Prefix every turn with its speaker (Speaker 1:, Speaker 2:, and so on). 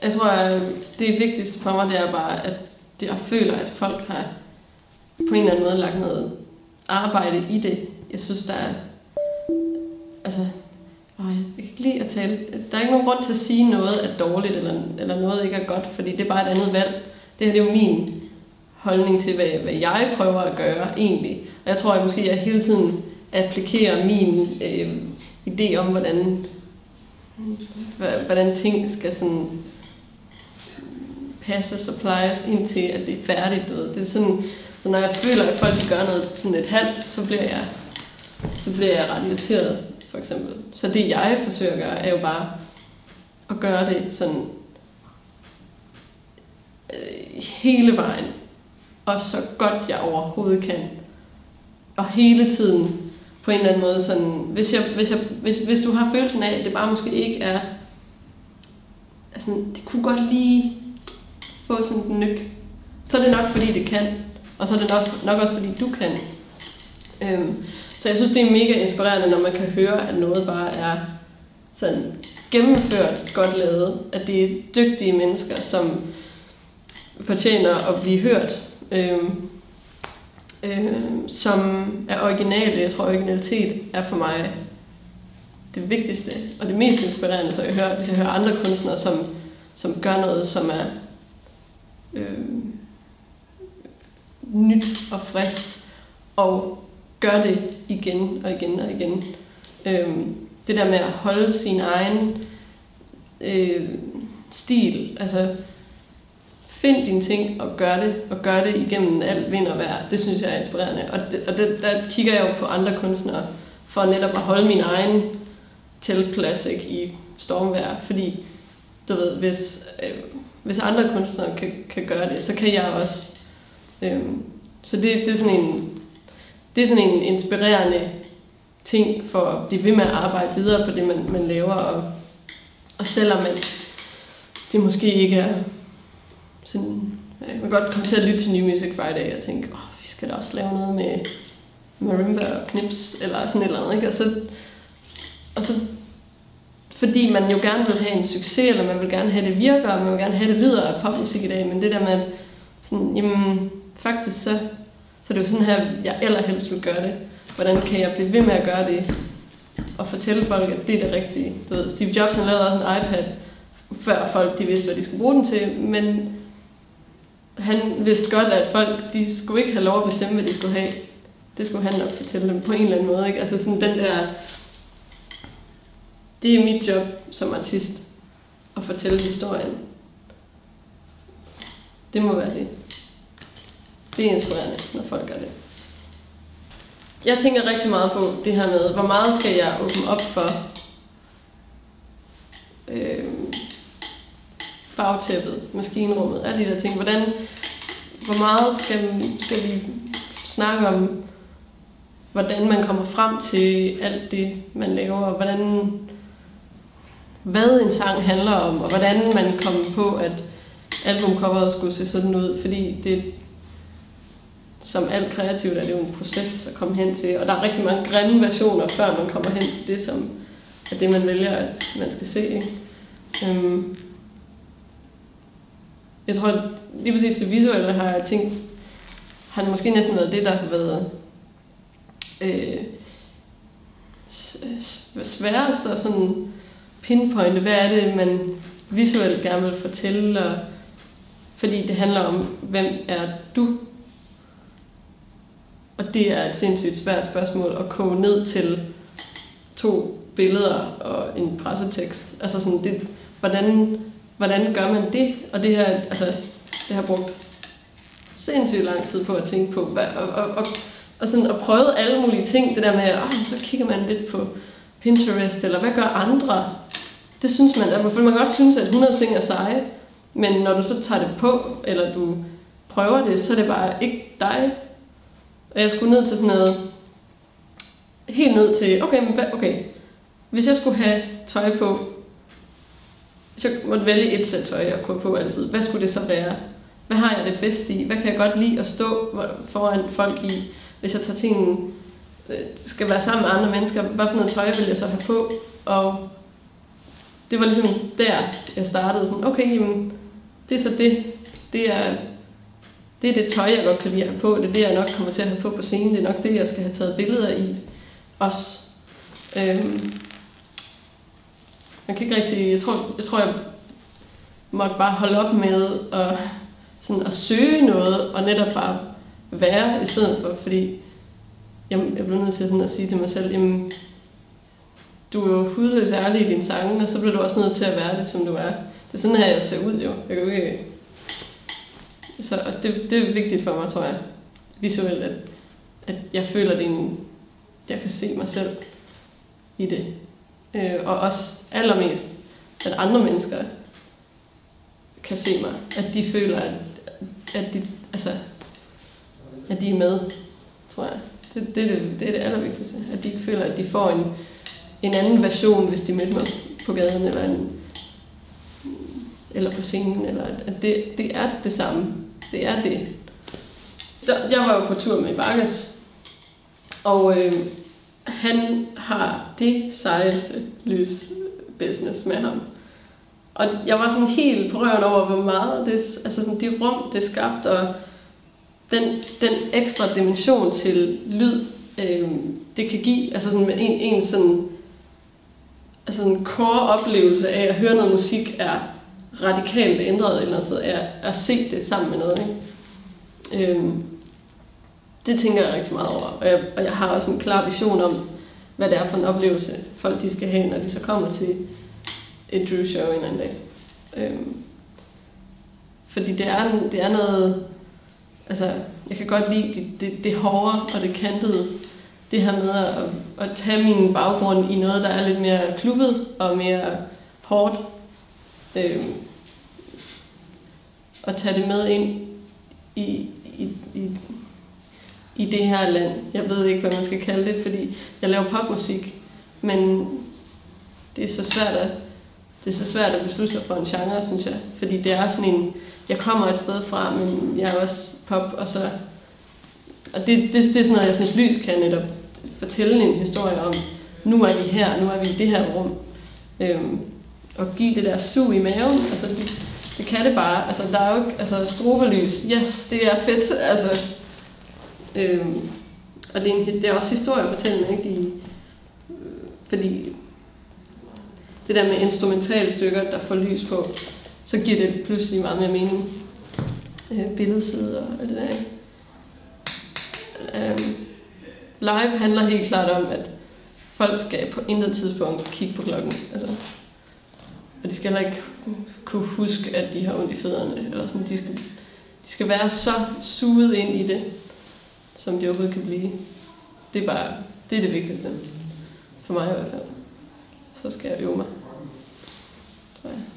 Speaker 1: Jeg tror, at det vigtigste for mig, det er bare, at jeg føler, at folk har på en eller anden måde lagt noget arbejde i det. Jeg synes, der er... Altså... Jeg kan ikke lide at tale... Der er ikke nogen grund til at sige noget er dårligt, eller noget ikke er godt, fordi det er bare et andet valg. Det her det er jo min holdning til, hvad jeg prøver at gøre, egentlig. Og jeg tror, at måske jeg hele tiden applikerer min idé om, hvordan ting skal sådan passes og plejes indtil, at det er færdigt. Det er sådan, så når jeg føler, at folk gør noget sådan et halvt, så bliver jeg ret irriteret, for eksempel. Så det jeg forsøger at gøre, er jo bare at gøre det sådan hele vejen, og så godt jeg overhovedet kan. Og hele tiden på en eller anden måde sådan, hvis du har følelsen af, at det bare måske ikke er, altså det kunne godt lige få sådan en nyk, så er det nok fordi det kan, og så er det nok også fordi du kan. Så jeg synes det er mega inspirerende, når man kan høre, at noget bare er sådan gennemført, godt lavet, at det er dygtige mennesker, som fortjener at blive hørt, som er originale. Jeg tror, originalitet er for mig det vigtigste og det mest inspirerende, så hvis jeg hører andre kunstnere, som gør noget, som er nyt og frisk, og gør det igen og igen og igen. Det der med at holde sin egen stil, altså find dine ting og gør det igennem alt vind og vejr, det synes jeg er inspirerende. Og der kigger jeg jo på andre kunstnere for netop at holde min egen teltplads i stormvejr, fordi du ved, hvis andre kunstnere kan gøre det, så kan jeg også. Så det er sådan en inspirerende ting for at blive ved med at arbejde videre på det, man laver, og selvom det måske ikke er sådan, man kan godt komme til at lytte til New Music Friday og tænke, vi skal da også lave noget med marimba og knips, eller sådan et eller andet, ikke? Og så fordi man jo gerne vil have en succes, eller man vil gerne have det virker, og man vil gerne have det lyder af popmusik i dag, men det der med, at sådan, jamen, faktisk så er det jo sådan her, jeg allerhelst vil gøre det. Hvordan kan jeg blive ved med at gøre det, og fortælle folk, at det er det rigtige. Du ved, Steve Jobs han lavede også en iPad, før folk de vidste, hvad de skulle bruge den til, men han vidste godt, at folk de skulle ikke have lov at bestemme, hvad de skulle have. Det skulle han nok fortælle dem på en eller anden måde. Ikke? Altså sådan den der... Det er mit job som artist, at fortælle historien. Det må være det. Det er inspirerende, når folk gør det. Jeg tænker rigtig meget på det her med, hvor meget skal jeg åbne op for bagtæppet, maskinrummet, alle de der ting. Hvor meget skal vi snakke om, hvordan man kommer frem til alt det, man laver, og hvad en sang handler om, og hvordan man kommer på, at albumcoveret skulle se sådan ud, fordi det, som alt kreativt, er det jo en proces at komme hen til, og der er rigtig mange grimme versioner, før man kommer hen til det, som er det, man vælger, at man skal se. Ikke? Jeg tror, at lige præcis det visuelle har jeg tænkt, har måske næsten været det, der har været sværest at sådan pinpointe, hvad er det, man visuelt gerne vil fortælle, og fordi det handler om, hvem er du? Og det er et sindssygt svært spørgsmål at koge ned til 2 billeder og en pressetekst. Altså sådan det, hvordan gør man det? Og det her, altså det har brugt sindssygt lang tid på at tænke på, og sådan at prøve alle mulige ting. Det der med, så kigger man lidt på Pinterest, eller hvad gør andre? Det synes man, at man kan godt synes, at 100 ting er seje, men når du så tager det på, eller du prøver det, så er det bare ikke dig. Og jeg skulle ned til sådan noget, helt ned til, okay, hvis jeg skulle have tøj på, hvis jeg måtte vælge et sæt tøj at gå på altid, hvad skulle det så være? Hvad har jeg det bedste i? Hvad kan jeg godt lide at stå foran folk i? Hvis jeg tager til skal være sammen med andre mennesker, hvad for noget tøj vil jeg så have på? Og det var ligesom der, jeg startede sådan, okay, jamen, det er så det. Det er det tøj, jeg godt kan lide at have på. Det er det, jeg nok kommer til at have på scenen. Det er nok det, jeg skal have taget billeder i også. Man kan ikke rigtig... Jeg tror, jeg måtte bare holde op med at søge noget, og netop bare være i stedet for, fordi jeg blev nødt til sådan at sige til mig selv, jamen, du er jo hudløs ærlig i dine sange, og så bliver du også nødt til at være det, som du er. Det er sådan her, jeg ser ud jo. Jeg kan jo ikke... Så det er vigtigt for mig, tror jeg, visuelt, at jeg føler, at jeg kan se mig selv i det. Og også allermest, at andre mennesker kan se mig. At de føler, at de er med, tror jeg. Det er det allervigtigste. At de ikke føler, at de får en anden version, hvis de møder mig på gaden, eller på scenen. Eller at det er det samme. Det er det. Jeg var jo på tur med Vargas, og han har det sejeste lysbusiness med ham. Og jeg var sådan helt på røven over, hvor meget det, altså sådan de rum, det skabte, og den ekstra dimension til lyd, det kan give, altså sådan en sådan, altså sådan core oplevelse af at høre noget musik er radikalt ændret et eller andet sted, er at se det sammen med noget, ikke? Det tænker jeg rigtig meget over, og jeg har også en klar vision om, hvad det er for en oplevelse, folk de skal have, når de så kommer til et Drew-show en eller anden dag. Fordi det er noget, altså jeg kan godt lide det hårde og det kantede, det her med at tage min baggrund i noget, der er lidt mere klubbet og mere hårdt, og tage det med ind i det her land. Jeg ved ikke, hvad man skal kalde det, fordi jeg laver popmusik, men det er så svært at beslutte sig for en genre, synes jeg. Fordi det er sådan en, jeg kommer et sted fra, men jeg er også pop, og det er sådan noget, jeg synes, lys kan netop fortælle en historie om. Nu er vi her, nu er vi i det her rum. Og give det der sug i maven, altså det kan det bare. Altså der er jo ikke, altså strobelys, yes, det er fedt, altså. Og det er også historiefortællende, ikke? Fordi det der med instrumentale stykker, der får lys på, så giver det pludselig meget mere mening. Billedside og det der, ikke? Live handler helt klart om, at folk skal på intet tidspunkt kigge på klokken. Altså. Og de skal heller ikke kunne huske, at de har ondt i fødderne. Eller sådan. De skal være så suget ind i det, som de overhovedet kan blive. Det er det vigtigste. For mig i hvert fald. Så skal jeg øve mig, tror jeg.